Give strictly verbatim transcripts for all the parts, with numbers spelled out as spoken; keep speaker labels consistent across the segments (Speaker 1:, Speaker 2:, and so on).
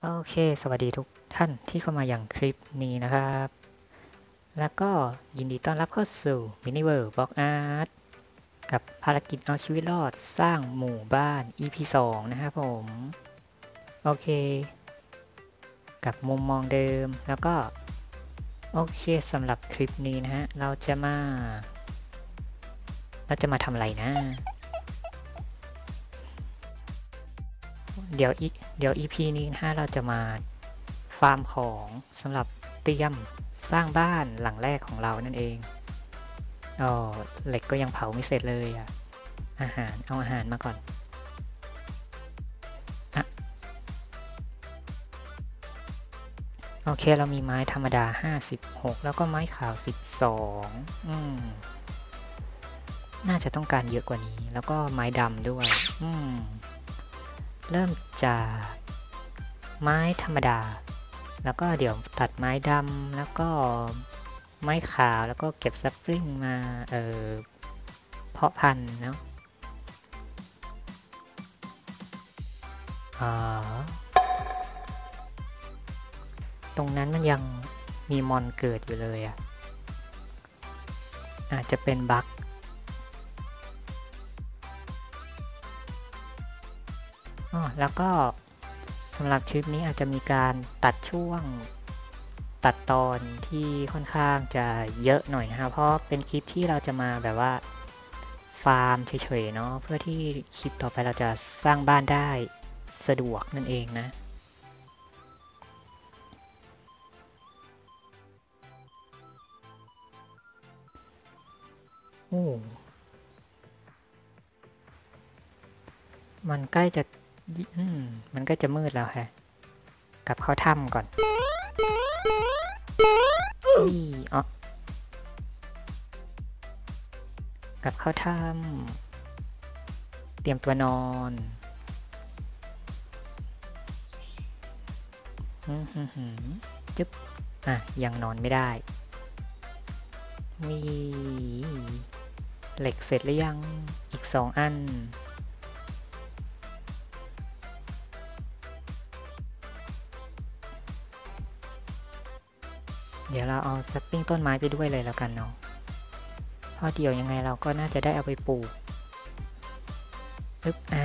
Speaker 1: โอเคสวัสดีทุกท่านที่เข้ามาอย่างคลิปนี้นะครับ แล้วก็ยินดีต้อนรับเข้าสู่ Miniverse Block Art กับภารกิจเอาชีวิตรอดสร้างหมู่บ้าน อี พี สองนะครับผม โอเค กับมุมมองเดิมแล้วก็ โอเคสำหรับคลิปนี้นะฮะ เราจะมา เราจะมาทำอะไรนะ เดี๋ยวอีกเดี๋ยว อี พี นี้นะฮะเราจะมาฟาร์มของสำหรับเตรียมสร้างบ้านหลังแรกของเรานั่นเองอ๋อเหล็กก็ยังเผาไม่เสร็จเลยอ่ะอาหารเอาอาหารมาก่อนอะโอเคเรามีไม้ธรรมดาห้าสิบหกแล้วก็ไม้ขาวสิบสองอืมน่าจะต้องการเยอะกว่านี้แล้วก็ไม้ดำด้วยอืมเริ่มจากไม้ธรรมดาแล้วก็เดี๋ยวตัดไม้ดำแล้วก็ไม้ขาวแล้วก็เก็บซัปริงมาเอ่อเพาะพันธุ์เนาะอ๋อตรงนั้นมันยังมีมอนเกิดอยู่เลยอ่ะอาจจะเป็นบั๊กอ๋อแล้วก็สำหรับคลิปนี้อาจจะมีการตัดช่วงตัดตอนที่ค่อนข้างจะเยอะหน่อยนะครับเพราะเป็นคลิปที่เราจะมาแบบว่าฟาร์มเฉยๆเนาะเพื่อที่คลิปต่อไปเราจะสร้างบ้านได้สะดวกนั่นเองนะโอ้มันใกล้จะอืมมันก็จะมืดแล้วฮะกลับเข้าถ้ำก่อนนี่อ๋อกลับเข้าถ้ำเตรียมตัวนอนจึ๊บอ่ะยังนอนไม่ได้มีเหล็กเสร็จหรือยังอีกสองอันเดี๋ยวเราเอาซัปปิ้งต้นไม้ไปด้วยเลยแล้วกันเนาะเพราะเดี๋ยวยังไงเราก็น่าจะได้เอาไปปลูกปึ๊บอ่า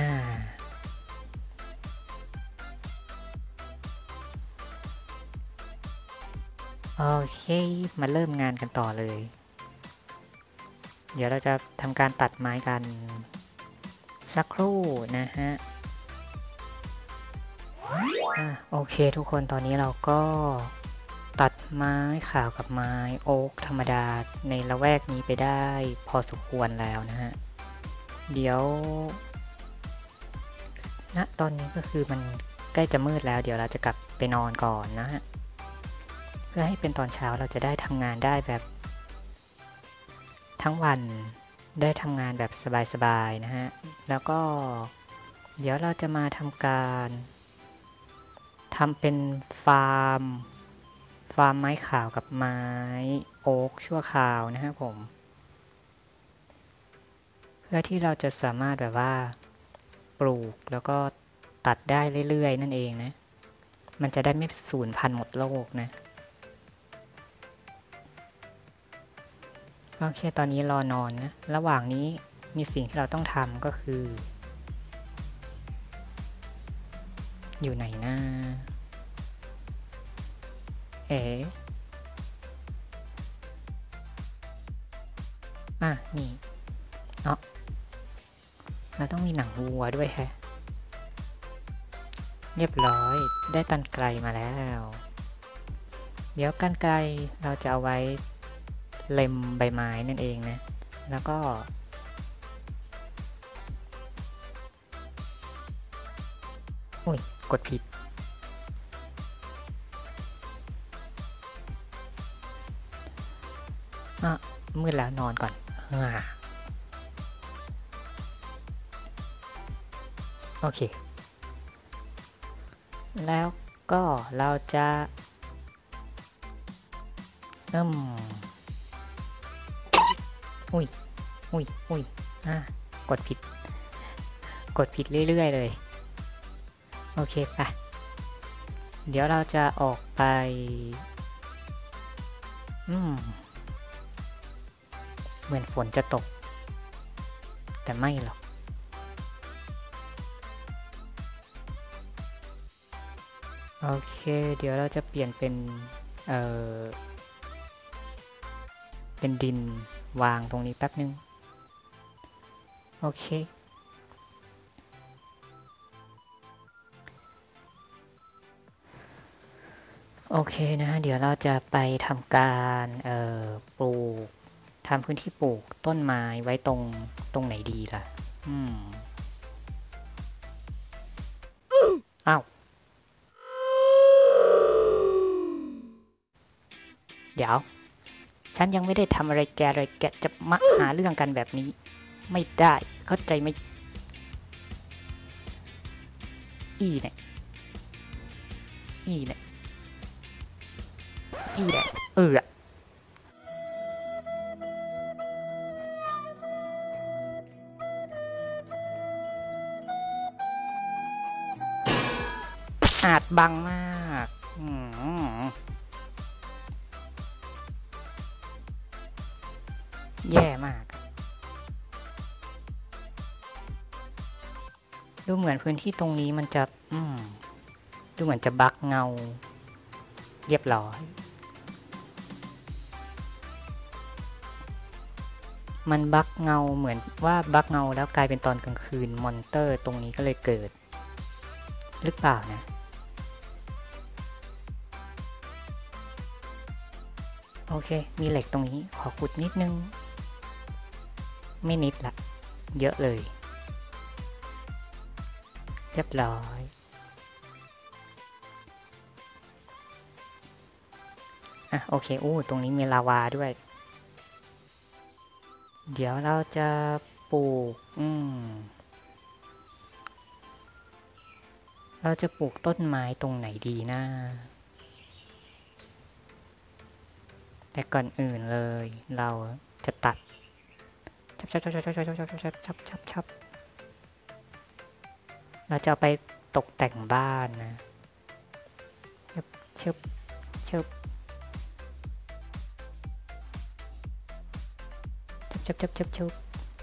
Speaker 1: โอเคมาเริ่มงานกันต่อเลยเดี๋ยวเราจะทำการตัดไม้กันสักครู่นะฮะอ่ะโอเคทุกคนตอนนี้เราก็ตัดไม้ขาวกับไม้โอ๊กธรรมดาในละแวกนี้ไปได้พอสมควรแล้วนะฮะเดี๋ยวณตอนนี้ก็คือมันใกล้จะมืดแล้วเดี๋ยวเราจะกลับไปนอนก่อนนะฮะเพื่อให้เป็นตอนเช้าเราจะได้ทำงานได้แบบทั้งวันได้ทำงานแบบสบายๆนะฮะแล้วก็เดี๋ยวเราจะมาทำการทำเป็นฟาร์มฟาร์มไม้ขาวกับไม้โอ๊กชั่วคราวนะฮะผมเพื่อที่เราจะสามารถแบบว่าปลูกแล้วก็ตัดได้เรื่อยๆนั่นเองนะมันจะได้ไม่สูญพันธุ์หมดโลกนะโอเคตอนนี้รอนอนนะระหว่างนี้มีสิ่งที่เราต้องทำก็คืออยู่ไหนนะเอ๋อ่ะนี่เนาะเราต้องมีหนังวัวด้วยแฮะเรียบร้อยได้กรรไกรมาแล้วเดี๋ยวกรรไกรเราจะเอาไว้เล็มใบไม้นั่นเองนะแล้วก็อุ้ยกดผิดอ่ะมืดแล้วนอนก่อนโอเคแล้วก็เราจะเอิ่มอุ้ยอุ้ยอุ้ยอ่ะกดผิดกดผิดเรื่อยๆเลยโอเคไปเดี๋ยวเราจะออกไปอืมเหมือนฝนจะตกแต่ไม่หรอกโอเคเดี๋ยวเราจะเปลี่ยนเป็นเอ่อเป็นดินวางตรงนี้แป๊บนึงโอเคโอเคนะเดี๋ยวเราจะไปทำการเอ่อปลูกทำพื้นที่ปลูกต้นไม้ไว้ตรงตรงไหนดีล่ะอืมอ้าวเดี๋ยวฉันยังไม่ได้ทำอะไรแกเลยแกจะมาหาเรื่องกันแบบนี้ไม่ได้เข้าใจไหมอีเนี่ยอีเนี่ยอีเนี่ยเอออาจบังมากอืมแย่มากดูเหมือนพื้นที่ตรงนี้มันจะอืมดูเหมือนจะบักเงาเรียบร้อยมันบักเงาเหมือนว่าบักเงาแล้วกลายเป็นตอนกลางคืนมอนเตอร์ตรงนี้ก็เลยเกิดหรือเปล่านะโอเคมีเหล็กตรงนี้ขอขุดนิดนึงไม่นิดละเยอะเลยเรียบร้อยอ่ะโอเคอู้ตรงนี้มีลาวาด้วยเดี๋ยวเราจะปลูกอืมเราจะปลูกต้นไม้ตรงไหนดีนะแต่ก่อนอื่นเลยเราจะตัดชับชับชับชับชับชับชับชับชับชับชับเราจะเอาไปตกแต่งบ้านนะเชิบเชิบเชิบเชิบเชิบเชิบ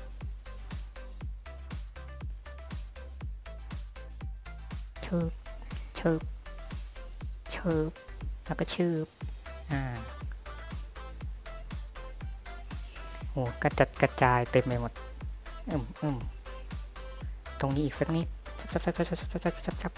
Speaker 1: เชิบเชิบเชิบแล้วก็ชืบอ่าโหกระจัดกระจายเต็มไปหมดอืมอืมตรงนี้อีกสักนิดชับชับชับชับชับชับชับชับ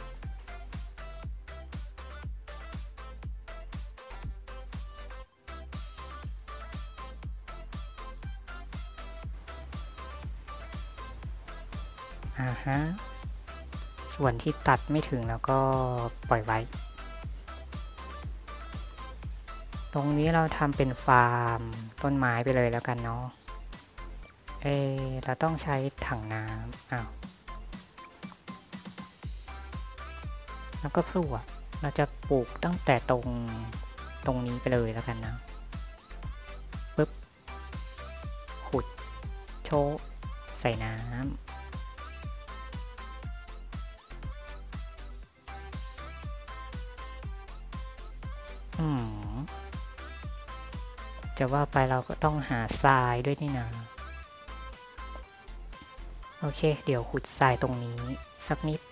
Speaker 1: อ่าฮะส่วนที่ตัดไม่ถึงแล้วก็ปล่อยไว้ตรงนี้เราทำเป็นฟาร์มต้นไม้ไปเลยแล้วกันเนาะเอเราต้องใช้ถังน้ำอ้าวแล้วก็พลั่วเราจะปลูกตั้งแต่ตรงตรงนี้ไปเลยแล้วกันนะปึ๊บขุดโชว์ใส่น้ำอืมจะว่าไปเราก็ต้องหาทรายด้วยนี่นะโอเคเดี๋ยวขุดทรายตรงนี้สักนิด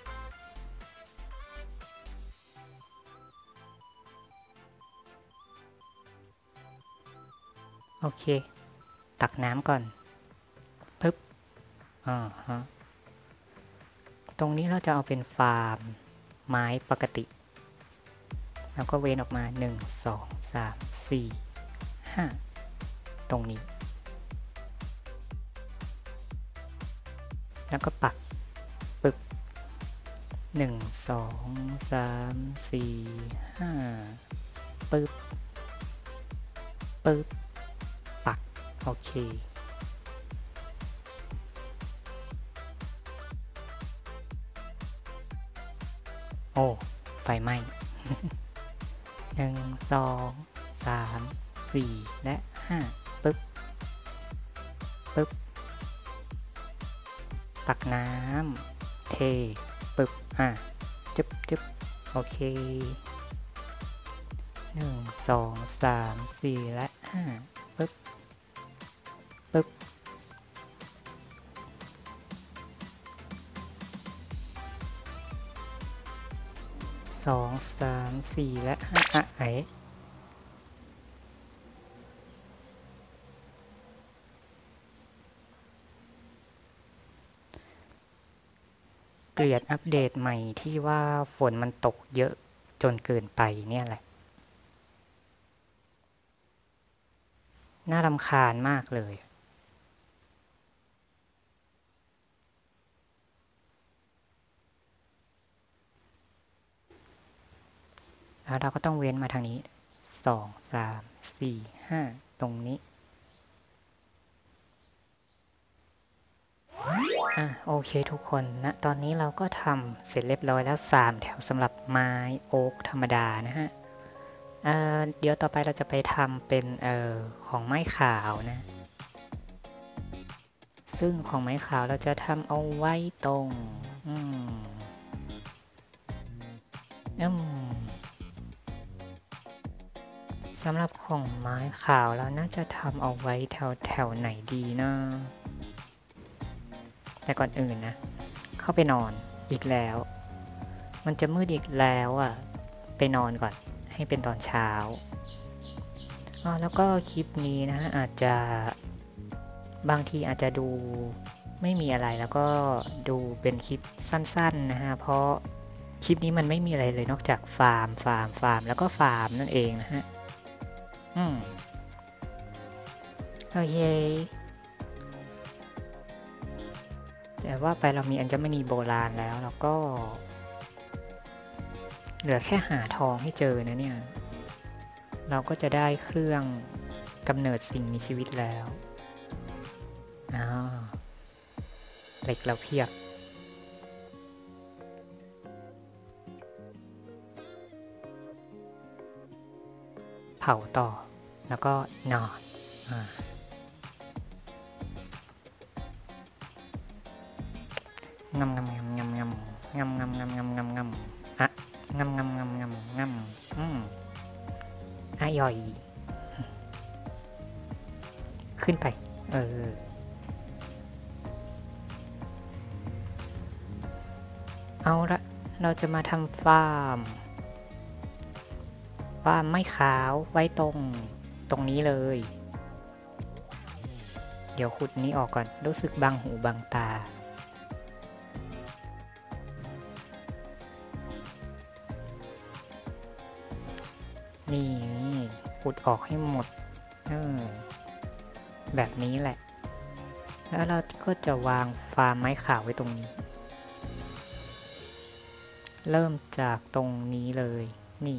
Speaker 1: โอเคตักน้ำก่อนปึ๊บอ่าฮะตรงนี้เราจะเอาเป็นฟาร์มไม้ปกติแล้วก็เว้นออกมาหนึ่ง สอง สาม สี่ ห้าตรงนี้แล้วก็ปักปึ๊บหนึ่ง สอง สาม สี่ ห้าปึ๊บปึ๊บปักโอเคโอ้ไฟไหม้หนึ่ง สอง สาม สี่ และห้าปึ๊บปึ๊บตักน้ำเทปึ๊บอ่ะจึ๊บจึ๊บโอเคหนึ่งสองสามสี่และห้าปึ๊บปึ๊บสองสามสี่และห้าอ่ะไหนเกลียดอัปเดตใหม่ที่ว่าฝนมันตกเยอะจนเกินไปเนี่ยแหละน่ารำคาญมากเลยแล้วเราก็ต้องเว้นมาทางนี้สองสามสี่ห้าตรงนี้อ่ะโอเคทุกคนนะตอนนี้เราก็ทำเสร็จเรียบร้อยแล้วสามแถวสำหรับไม้โอ๊กธรรมดานะฮะเอ่อเดี๋ยวต่อไปเราจะไปทำเป็นเอ่อของไม้ขาวนะซึ่งของไม้ขาวเราจะทำเอาไว้ตรงอืมอืมสำหรับของไม้ขาวเราน่าจะทำเอาไว้แถวแถวไหนดีนะแต่ก่อนอื่นนะเข้าไปนอนอีกแล้วมันจะมืดอีกแล้วอ่ะไปนอนก่อนให้เป็นตอนเช้าอ๋อแล้วก็คลิปนี้นะอาจจะบางทีอาจจะดูไม่มีอะไรแล้วก็ดูเป็นคลิปสั้นๆนะฮะเพราะคลิปนี้มันไม่มีอะไรเลยนอกจากฟาร์มฟาร์มฟาร์มแล้วก็ฟาร์มนั่นเองนะฮะอืมโอเคแต่ว่าไปเรามีอัญมณีโบราณแล้วแล้วก็เหลือแค่หาทองให้เจอนะเนี่ยเราก็จะได้เครื่องกำเนิดสิ่งมีชีวิตแล้วอ้าวเหล็กเราเพียบเผาต่อแล้วก็นอนอ่างำงำงำงำงำงำงำงำงำงำงำอะงำงำงำงำงำอืมอะย่อยขึ้นไปเออเอาละเราจะมาทำฟาร์มฟาร์มไม้ขาวไว้ตรงตรงนี้เลยเดี๋ยวขุดนี้ออกก่อนรู้สึกบังหูบังตานี่ขุดออกให้หมดเออแบบนี้แหละแล้วเราก็จะวางฟาร์มไม้ขาวไว้ตรงนี้เริ่มจากตรงนี้เลยนี่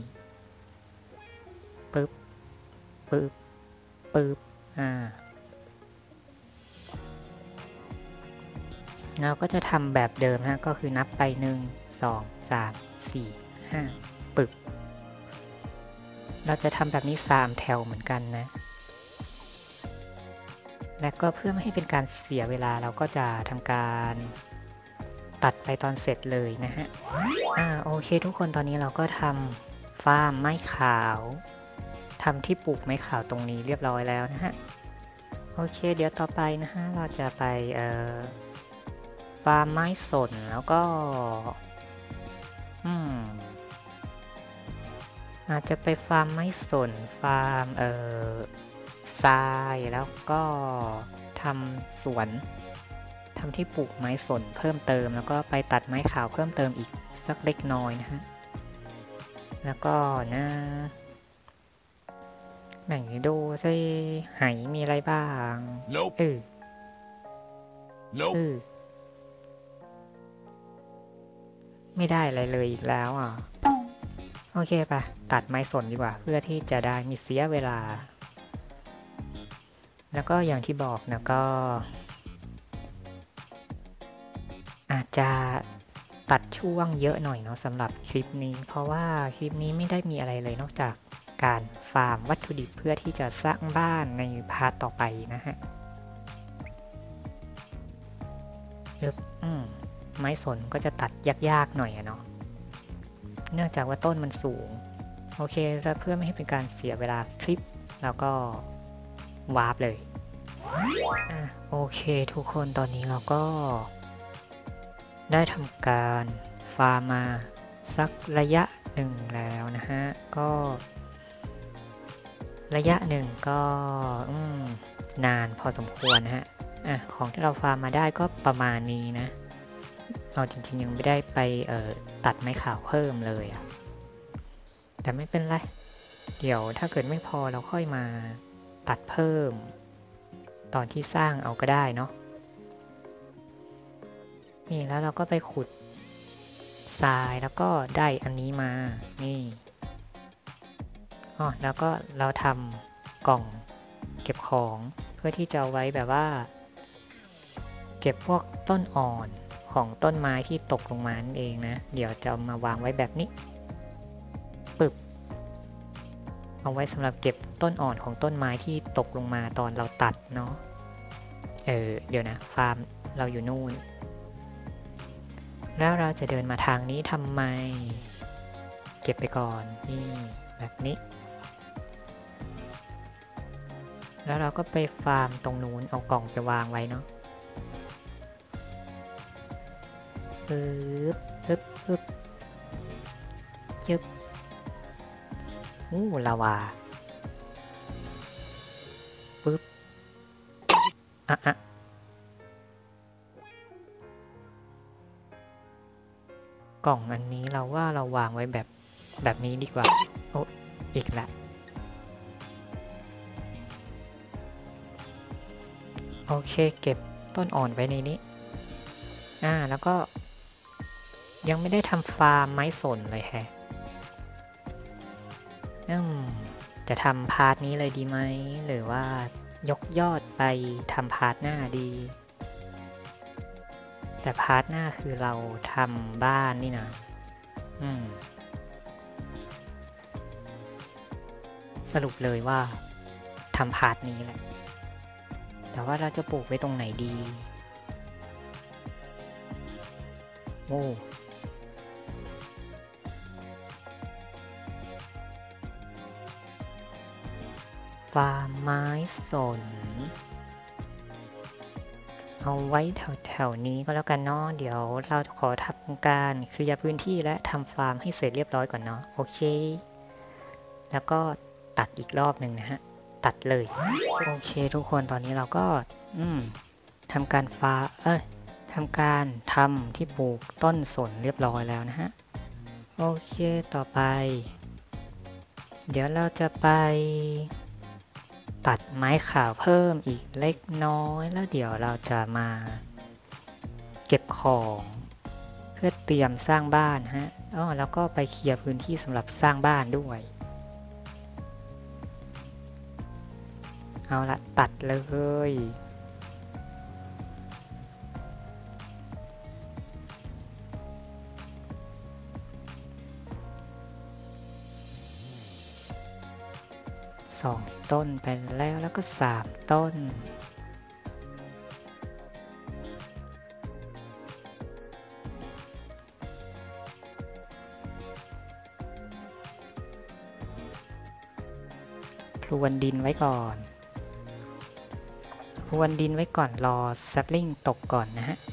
Speaker 1: ปึ๊บปึ๊บปึ๊บอ่าเราก็จะทำแบบเดิมนะก็คือนับไปหนึ่งสองสามสี่ห้าปึ๊บเราจะทำแบบนี้สามแถวเหมือนกันนะและก็เพื่อไม่ให้เป็นการเสียเวลาเราก็จะทำการตัดไปตอนเสร็จเลยนะฮะอ่าโอเคทุกคนตอนนี้เราก็ทำฟาร์มไม้ขาวทำที่ปลูกไม้ขาวตรงนี้เรียบร้อยแล้วนะฮะโอเคเดี๋ยวต่อไปนะฮะเราจะไปเอ่อฟาร์มไม้สนแล้วก็อืมอาจจะไปฟาร์มไม้สนฟาร์มเอ่อทรายแล้วก็ทำสวนทำที่ปลูกไม้สนเพิ่มเติมแล้วก็ไปตัดไม้ขาวเพิ่มเติมอีกสักเล็กน้อยนะฮะแล้วก็นะไหนดูซิไหมีอะไรบ้าง
Speaker 2: Nope.
Speaker 1: เออ
Speaker 2: Nope.
Speaker 1: เออไม่ได้อะไรเลยอีกแล้วอ่ะโอเคปะตัดไม้สนดีกว่าเพื่อที่จะได้มีเสียเวลาแล้วก็อย่างที่บอกนะก็อาจจะตัดช่วงเยอะหน่อยเนาะสำหรับคลิปนี้เพราะว่าคลิปนี้ไม่ได้มีอะไรเลยนอกจากการฟาร์มวัตถุดิบเพื่อที่จะสร้างบ้านในพาร์ทต่อไปนะฮะอืมไม้สนก็จะตัดยากๆหน่อยอะเนาะเนื่องจากว่าต้นมันสูงโอเคแล้วเพื่อไม่ให้เป็นการเสียเวลาคลิปแล้วก็วาร์ปเลยอ่ะโอเคทุกคนตอนนี้เราก็ได้ทำการฟาร์มมาสักระยะหนึ่งแล้วนะฮะก็ระยะหนึ่งก็นานพอสมควรนะฮะอ่ะของที่เราฟาร์มมาได้ก็ประมาณนี้นะเอาจริงๆยังไม่ได้ไปเอ่อตัดไม้ขาวเพิ่มเลยอะแต่ไม่เป็นไรเดี๋ยวถ้าเกิดไม่พอเราค่อยมาตัดเพิ่มตอนที่สร้างเอาก็ได้เนาะนี่แล้วเราก็ไปขุดทรายแล้วก็ได้อันนี้มานี่อ๋อแล้วก็เราทำกล่องเก็บของเพื่อที่จะเอาไว้แบบว่าเก็บพวกต้นอ่อนของต้นไม้ที่ตกลงมานั่นเองนะเดี๋ยวจะเอามาวางไว้แบบนี้ปึ๊บเอาไว้สำหรับเก็บต้นอ่อนของต้นไม้ที่ตกลงมาตอนเราตัดเนาะเออเดี๋ยวนะฟาร์มเราอยู่นู่นแล้วเราจะเดินมาทางนี้ทำไมเก็บไปก่อนนี่แบบนี้แล้วเราก็ไปฟาร์มตรงนู้นเอากล่องไปวางไว้เนาะปึ๊บปึ๊บปึ๊บจึ๊บอู้ลาวาปึ๊บอ่ะอ่ะกล่องอันนี้เราว่าเราวางไว้แบบแบบนี้ดีกว่าโอ้อีกละโอเคเก็บต้นอ่อนไว้ในนี้อ่าแล้วก็ยังไม่ได้ทำฟาร์มไม้สนเลยแฮะอืมจะทำพาร์ทนี้เลยดีไหมหรือว่ายกยอดไปทำพาร์ทหน้าดีแต่พาร์ทหน้าคือเราทำบ้านนี่นะอืมสรุปเลยว่าทำพาร์ทนี้แหละแต่ว่าเราจะปลูกไว้ตรงไหนดีโอ้ฟาร์มไม้สนเอาไว้แถวๆนี้ก็แล้วกันเนาะเดี๋ยวเราขอทำการเคลียร์พื้นที่และทำฟาร์มให้เสร็จเรียบร้อยก่อนเนาะโอเคแล้วก็ตัดอีกรอบหนึ่งนะฮะตัดเลยโอเคทุกคนตอนนี้เราก็อืมทำการฟาเอ้ยทำการทำที่ปลูกต้นสนเรียบร้อยแล้วนะฮะโอเคต่อไปเดี๋ยวเราจะไปตัดไม้ขาวเพิ่มอีกเล็กน้อยแล้วเดี๋ยวเราจะมาเก็บของเพื่อเตรียมสร้างบ้านฮะอ๋อแล้วก็ไปเคลียร์พื้นที่สำหรับสร้างบ้านด้วยเอาละตัดเลยสองต้นไปแล้วแล้วก็สามต้นพรวนดินไว้ก่อนพรวนดินไว้ก่อนรอแซปลิงตกก่อนนะฮะ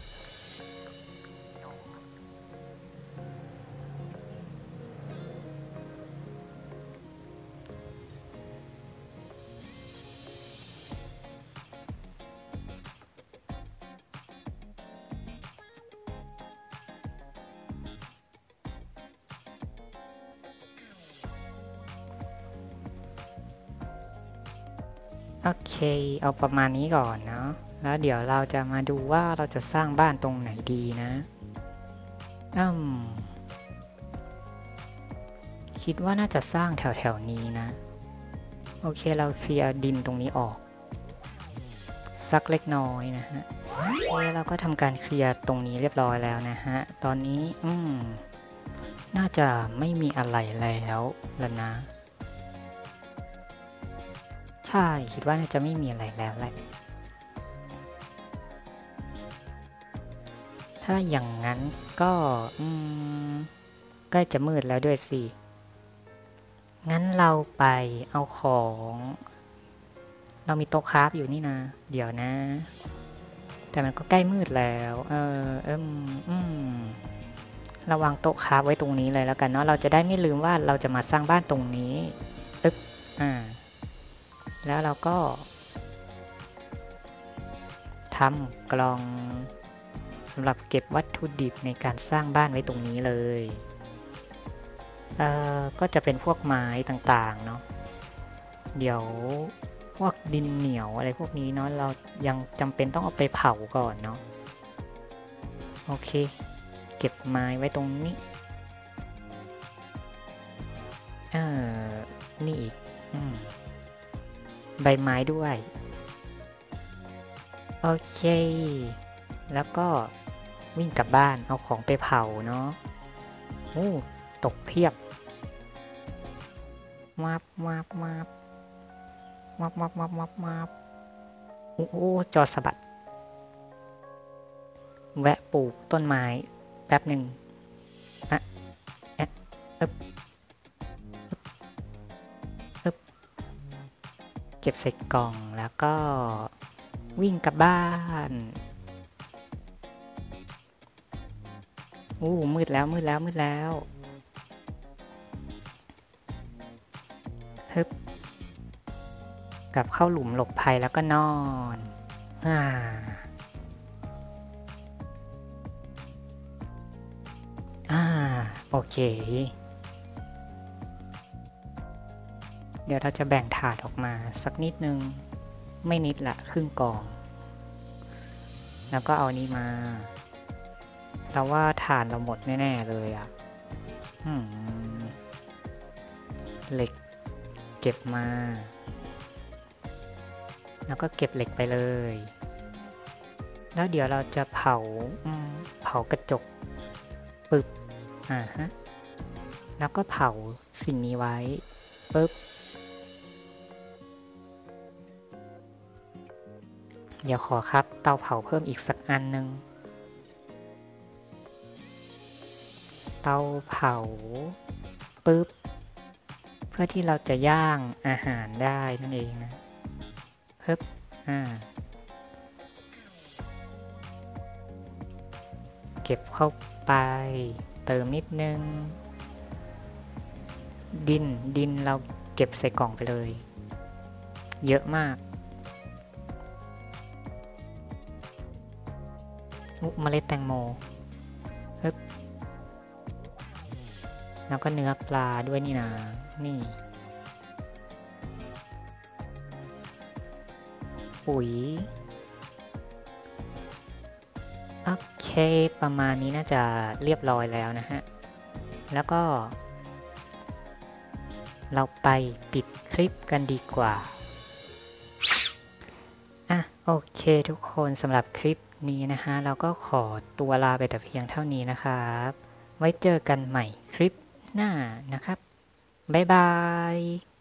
Speaker 1: โอเคเอาประมาณนี้ก่อนเนาะแล้วเดี๋ยวเราจะมาดูว่าเราจะสร้างบ้านตรงไหนดีนะอืมคิดว่าน่าจะสร้างแถวๆนี้นะโอเคเราเคลียร์ดินตรงนี้ออกสักเล็กน้อยนะฮะโอเคเราก็ทำการเคลียร์ตรงนี้เรียบร้อยแล้วนะฮะตอนนี้อืมน่าจะไม่มีอะไรแล้วแล้วนะใช่คิดว่าน่าจะไม่มีอะไรแล้วแหละถ้าอย่างนั้นก็อืมใกล้จะมืดแล้วด้วยสิงั้นเราไปเอาของ เรามีโต๊ะคราฟอยู่นี่นะ เดี๋ยวนะ แต่มันก็ใกล้มืดแล้ว เออเอิมอืมระวังโต๊ะคราฟไว้ตรงนี้เลยแล้วกันเนาะ เราจะได้ไม่ลืมว่าเราจะมาสร้างบ้านตรงนี้อึ๊บอ่า แล้วเราก็ทำกล่องสำหรับเก็บวัตถุดิบในการสร้างบ้านไว้ตรงนี้เลย เอ่อ ก็จะเป็นพวกไม้ต่างๆเนาะ เดี๋ยวพวกดินเหนียวอะไรพวกนี้เนาะ เรายังจำเป็นต้องเอาไปเผาก่อนเนาะ โอเค เก็บไม้ไว้ตรงนี้ เออนี่อีกอืมใบไม้ด้วย โอเค แล้วก็วิ่งกลับบ้านเอาของไปเผาเนาะโอ้ตกเพียบมาบมาบมาบมาบมาบมาบมาบมาบโอ้โหจอสะบัด แวะปลูกต้นไม้แป๊บหนึ่งอะแอะอึ๊บอึ๊บเก็บใส่กล่องแล้วก็วิ่งกลับบ้านอู้มืดแล้วมืดแล้วมืดแล้วฮึบกลับเข้าหลุมหลบภัยแล้วก็นอนอ่าอ่าโอเคเดี๋ยวเราจะแบ่งถาดออกมาสักนิดนึงไม่นิดละครึ่งกล่องแล้วก็เอานี้มาเราว่าฐานเราหมดแน่ๆเลยอ่ะอืมเหล็กเก็บมาแล้วก็เก็บเหล็กไปเลยแล้วเดี๋ยวเราจะเผาเผากระจกปึ๊บอ่าฮะแล้วก็เผาสิ่งนี้ไว้ปึ๊บเดี๋ยวขอครับเตาเผาเพิ่มอีกสักอันนึงเตาเผาปึ๊บเพื่อที่เราจะย่างอาหารได้นั่นเองนะปึ๊บอ่าเก็บเข้าไปเติมนิดนึงดินดินเราเก็บใส่กล่องไปเลยเยอะมากเมล็ดแตงโมปึ๊บแล้วก็เนื้อปลาด้วยนี่นะนี่ปุ๋ยโอเคประมาณนี้น่าจะเรียบร้อยแล้วนะฮะแล้วก็เราไปปิดคลิปกันดีกว่าอ่ะโอเคทุกคนสำหรับคลิปนี้นะฮะเราก็ขอตัวลาไปแต่เพียงเท่านี้นะครับไว้เจอกันใหม่คลิปหน้านะครับบ๊ายบาย